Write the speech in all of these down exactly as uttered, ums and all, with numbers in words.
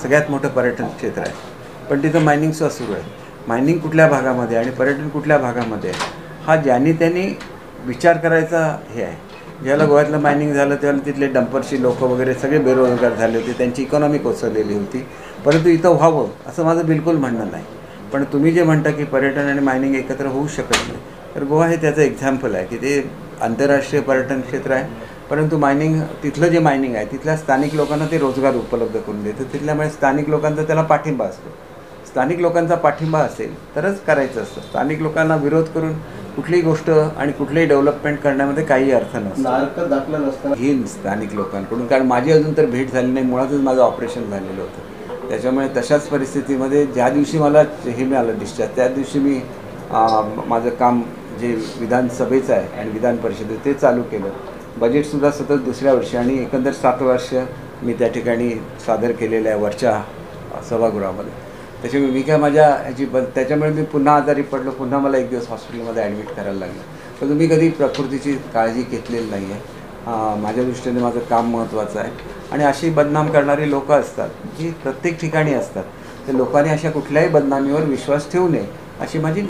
सगळ्यात मोठं पर्यटन क्षेत्र आहे, पण तिथं मायनिंग सुद्धा सुरू आहे. मायनिंग कुठल्या भागामध्ये आणि पर्यटन कुठल्या भागामध्ये आहे हा ज्यांनी त्यांनी विचार करायचा हे आहे. ज्याला गोव्यातलं मायनिंग झालं त्यावेळेला तिथले डंपरची लोक वगैरे सगळे बेरोजगार झाले होते, त्यांची इकॉनॉमी कोसळलेली होती. परंतु इथं व्हावं असं माझं बिलकुल म्हणणं नाही. पण तुम्ही जे म्हणता की पर्यटन आणि मायनिंग एकत्र होऊ शकत नाही, तर गोवा हे त्याचं एक्झाम्पल आहे की ते आंतरराष्ट्रीय पर्यटन क्षेत्र आहे, परंतु मायनिंग तिथलं जे मायनिंग आहे तिथल्या स्थानिक लोकांना ते रोजगार उपलब्ध करून देतं. तिथल्यामुळे स्थानिक लोकांचा त्याला पाठिंबा असतो. स्थानिक लोकांचा पाठिंबा असेल तरच करायचं असतं. स्थानिक लोकांना विरोध करून कुठलीही गोष्ट आणि कुठलीही डेव्हलपमेंट करण्यामध्ये काही अर्थ नसतो. दाखला नसतं घेईन स्थानिक लोकांकडून, कारण माझी अजून तर भेट झाली नाही. मुळातच माझं ऑपरेशन झालेलं होतं. त्याच्यामुळे तशाच परिस्थितीमध्ये ज्या दिवशी मला हे मिळालं डिस्चार्ज, त्या दिवशी मी माझं काम जे विधानसभेचं आहे आणि विधान परिषदेचं ते चालू केलं. बजेटसुद्धा सतत दुसऱ्या वर्षी आणि एकंदर सात वर्ष मी त्या ठिकाणी सादर केलेलं आहे वरच्या सभागृहामध्ये. त्याच्यामुळे मी काय माझ्या ह्याची ब त्याच्यामुळे मी पुन्हा आजारी पडलो. पुन्हा मला एक दिवस हॉस्पिटलमध्ये ॲडमिट करायला लागलं. पण मी कधी प्रकृतीची काळजी घेतलेली नाही आहे. माझ्या दृष्टीने माझं काम महत्त्वाचं आहे. आणि अशी बदनाम करणारी लोकं असतात जी प्रत्येक ठिकाणी असतात. त्या लोकांनी अशा कुठल्याही बदनामीवर विश्वास ठेवू नये अशी माझी.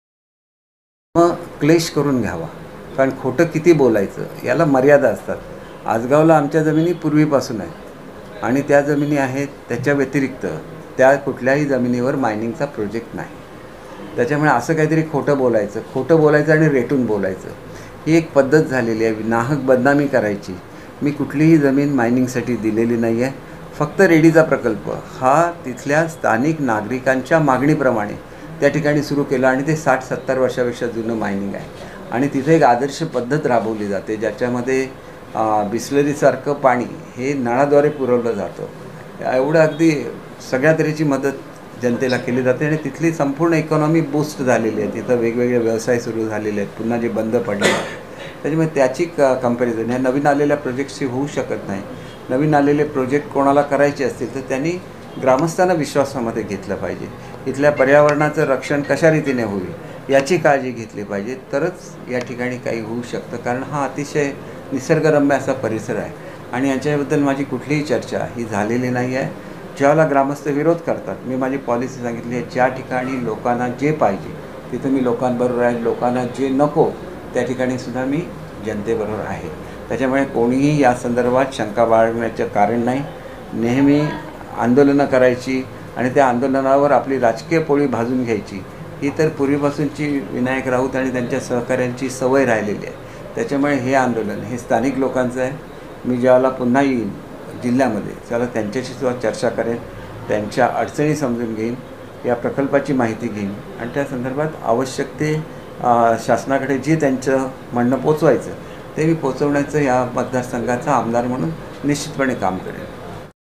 मग क्लेश करून घ्यावा, कारण खोटं किती बोलायचं याला मर्यादा असतात. आजगावला आमच्या जमिनी पूर्वीपासून आहेत आणि त्या जमिनी आहेत. त्याच्या व्यतिरिक्त त्या कुठल्याही जमिनीवर मायनिंगचा प्रोजेक्ट नाही. त्याच्यामुळे असं काहीतरी खोटं बोलायचं खोटं बोलायचं आणि रेटून बोलायचं ही एक पद्धत झालेली आहे. नाहक बदनामी करायची. मी कुठलीही जमीन मायनिंगसाठी दिलेली नाही आहे. फक्त रेडीचा प्रकल्प हा तिथल्या स्थानिक नागरिकांच्या मागणीप्रमाणे त्या ठिकाणी सुरू केला आणि ते साठ सत्तर वर्षापेक्षा जुनं मायनिंग आहे. आणि तिथे एक आदर्श पद्धत राबवली जाते ज्याच्यामध्ये बिस्लरीसारखं पाणी हे नळाद्वारे पुरवलं जातं. एवढं अगदी सगळ्या तऱ्हेची मदत जनतेला केली जाते आणि तिथली संपूर्ण इकॉनॉमी बूस्ट झालेली आहे. तिथं वेगवेगळे व्यवसाय सुरू झालेले आहेत, पुन्हा जे बंद पडले आहेत. त्याच्यामुळे त्याची क कंपॅरिझन ह्या नवीन आलेल्या प्रोजेक्ट्सची होऊ शकत नाही. नवीन आलेले प्रोजेक्ट कोणाला करायचे असतील तर त्यांनी ग्रामस्थांना विश्वासामध्ये घेतलं पाहिजे. इथल्या पर्यावरणाचं रक्षण कशा रीतीने होईल याची काळजी घेतली पाहिजे, तरच या ठिकाणी काही होऊ शकतं. कारण हा अतिशय निसर्गरम्य असा परिसर आहे आणि याच्याबद्दल माझी कुठलीही चर्चा ही झालेली नाही आहे. ज्याला ग्रामस्थ विरोध करतात, मी माझी पॉलिसी सांगितली आहे. ज्या ठिकाणी लोकांना जे पाहिजे तिथं मी लोकांबरोबर आहे. लोकांना जे नको त्या ठिकाणी सुद्धा मी जनतेबरोबर आहे. त्याच्यामुळे कोणीही या संदर्भात शंका बाळगण्याचं कारण नाही. नेहमी आंदोलनं करायची आणि त्या आंदोलनावर आपली राजकीय पोळी भाजून घ्यायची ही तर पूर्वीपासूनची विनायक राऊत आणि त्यांच्या सहकाऱ्यांची सवय राहिलेली आहे. त्याच्यामुळे हे आंदोलन हे स्थानिक लोकांचं आहे. मी ज्यावेळेला पुन्हा येईन जिल्ह्यामध्ये त्याला त्यांच्याशी सुद्धा चर्चा करेन, त्यांच्या अडचणी समजून घेईन, या प्रकल्पाची माहिती घेईन आणि त्या संदर्भात आवश्यक ते शासनाकडे जे त्यांचं म्हणणं पोचवायचं ते मी पोचवण्याचं या मतदारसंघाचा आमदार म्हणून निश्चितपणे काम करेन.